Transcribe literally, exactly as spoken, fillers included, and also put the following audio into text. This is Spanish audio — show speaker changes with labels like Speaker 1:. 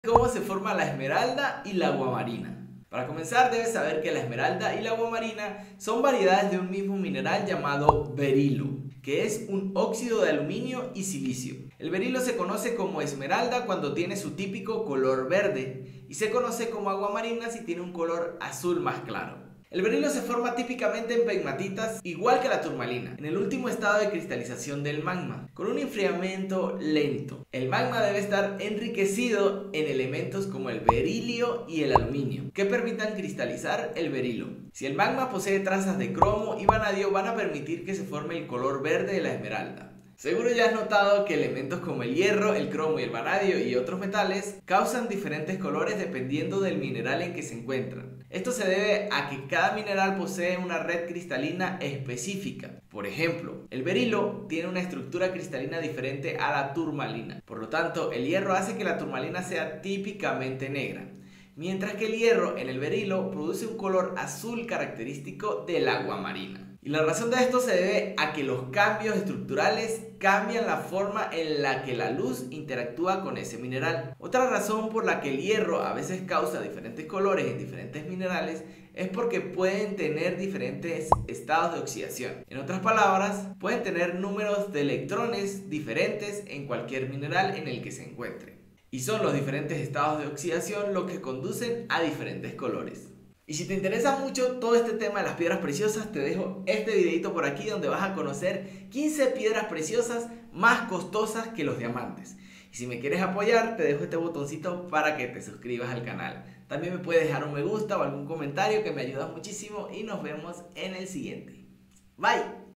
Speaker 1: ¿Cómo se forma la esmeralda y la aguamarina? Para comenzar debes saber que la esmeralda y la aguamarina son variedades de un mismo mineral llamado berilo, que es un óxido de aluminio y silicio. El berilo se conoce como esmeralda cuando tiene su típico color verde y se conoce como aguamarina si tiene un color azul más claro. El berilo se forma típicamente en pegmatitas igual que la turmalina, en el último estado de cristalización del magma, con un enfriamiento lento. El magma debe estar enriquecido en elementos como el berilio y el aluminio, que permitan cristalizar el berilo. Si el magma posee trazas de cromo y vanadio, van a permitir que se forme el color verde de la esmeralda. Seguro ya has notado que elementos como el hierro, el cromo y el vanadio y otros metales causan diferentes colores dependiendo del mineral en que se encuentran. Esto se debe a que cada mineral posee una red cristalina específica. Por ejemplo, el berilo tiene una estructura cristalina diferente a la turmalina. Por lo tanto, el hierro hace que la turmalina sea típicamente negra, mientras que el hierro en el berilo produce un color azul característico del aguamarina. Y la razón de esto se debe a que los cambios estructurales cambian la forma en la que la luz interactúa con ese mineral. Otra razón por la que el hierro a veces causa diferentes colores en diferentes minerales es porque pueden tener diferentes estados de oxidación. En otras palabras, pueden tener números de electrones diferentes en cualquier mineral en el que se encuentre. Y son los diferentes estados de oxidación los que conducen a diferentes colores. Y si te interesa mucho todo este tema de las piedras preciosas, te dejo este videito por aquí donde vas a conocer quince piedras preciosas más costosas que los diamantes. Y si me quieres apoyar, te dejo este botoncito para que te suscribas al canal. También me puedes dejar un me gusta o algún comentario que me ayuda muchísimo y nos vemos en el siguiente. Bye.